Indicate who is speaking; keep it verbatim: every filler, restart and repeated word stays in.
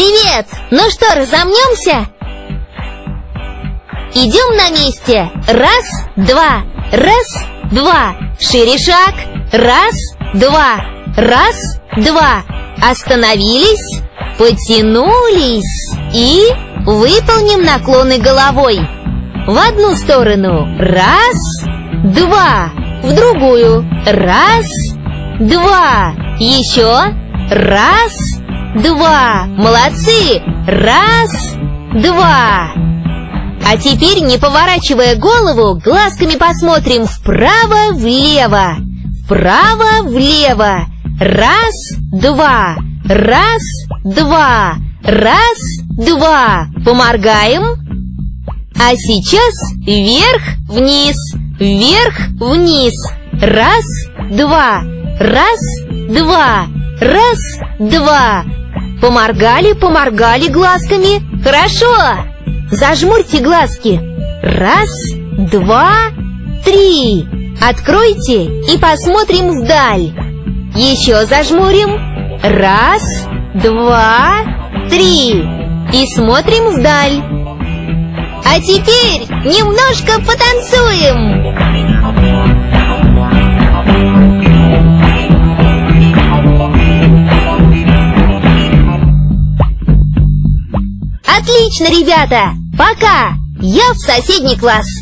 Speaker 1: Привет! Ну что, разомнемся? Идем на месте. Раз, два, раз, два. Шире шаг. Раз, два, раз, два. Остановились, потянулись и выполним наклоны головой. В одну сторону. Раз, два. В другую. Раз, два. Еще. Раз, два. Молодцы. Раз, два. А теперь, не поворачивая голову, глазками посмотрим вправо-влево. Вправо-влево. Раз, два. Раз, два. Раз, два. Поморгаем. А сейчас вверх-вниз. Вверх-вниз. Раз, два. Раз, два. Раз, два. Поморгали, поморгали глазками. Хорошо. Зажмурьте глазки. Раз, два, три. Откройте и посмотрим вдаль. Еще зажмурим. Раз, два, три. И смотрим вдаль. А теперь немножко потанцуем. Отлично, ребята! Пока! Я в соседний класс.